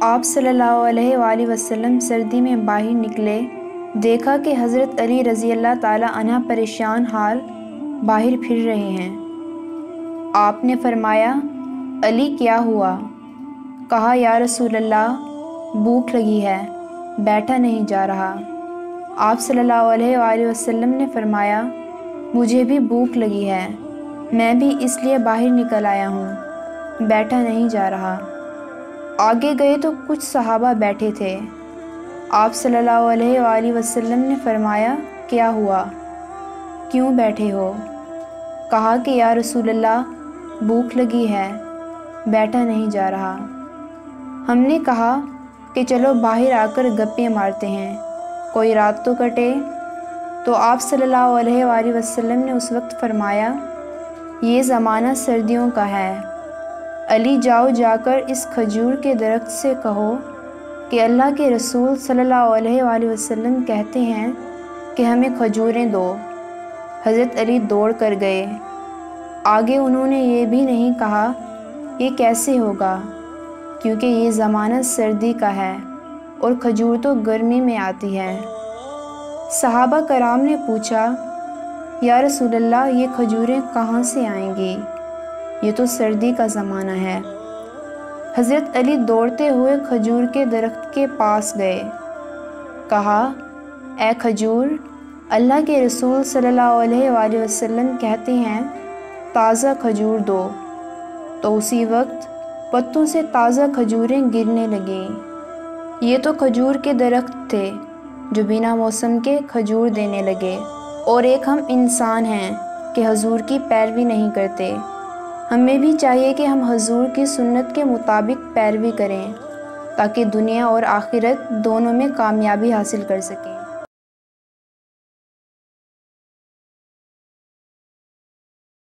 آپ صلی اللہ علیہ وآلہ وسلم سردی میں باہر نکلے، دیکھا کہ حضرت علی رضی اللہ تعالی عنہ پریشان حال باہر پھر رہے ہیں۔ آپ نے فرمایا، علی کیا ہوا؟ کہا، یا رسول اللہ، بھوک لگی ہے، بیٹھا نہیں جا رہا۔ آپ صلی اللہ علیہ وآلہ وسلم نے فرمایا، مجھے بھی بھوک لگی ہے، میں بھی اس لیے باہر نکل آیا ہوں، بیٹھا نہیں جا رہا۔ آگے گئے تو کچھ صحابہ بیٹھے تھے۔ آپ صلی اللہ علیہ وآلہ وسلم نے فرمایا، کیا ہوا؟ کیوں بیٹھے ہو؟ کہا کہ یا رسول اللہ، بھوک لگی ہے، بیٹھا نہیں جا رہا۔ ہم نے کہا کہ چلو باہر آ کر گپیں مارتے ہیں، کوئی رات تو کٹے۔ تو آپ صلی اللہ علیہ وآلہ وسلم نے اس وقت فرمایا، یہ زمانہ سردیوں کا ہے، علی جاؤ، جا کر اس کھجور کے درخت سے کہو کہ اللہ کے رسول صلی اللہ علیہ وآلہ وسلم کہتے ہیں کہ ہمیں کھجوریں دو۔ حضرت علی دوڑ کر گئے۔ آگے انہوں نے یہ بھی نہیں کہا یہ کیسے ہوگا، کیونکہ یہ زمانہ سردی کا ہے اور کھجور تو گرمی میں آتی ہے۔ صحابہ کرام نے پوچھا، یا رسول اللہ، یہ کھجوریں کہاں سے آئیں گی؟ یہ تو سردی کا زمانہ ہے۔ حضرت علی دوڑتے ہوئے کھجور کے درخت کے پاس گئے، کہا، اے کھجور، اللہ کے رسول صلی اللہ علیہ وآلہ وسلم کہتے ہیں تازہ کھجور دو۔ تو اسی وقت پتوں سے تازہ کھجوریں گرنے لگیں۔ یہ تو کھجور کے درخت تھے جو بنا موسم کے کھجور دینے لگے، اور ایک ہم انسان ہیں کہ حضور کی پیروی نہیں کرتے۔ ہمیں بھی چاہیے کہ ہم حضور کی سنت کے مطابق پیروی کریں تاکہ دنیا اور آخرت دونوں میں کامیابی حاصل کر سکیں۔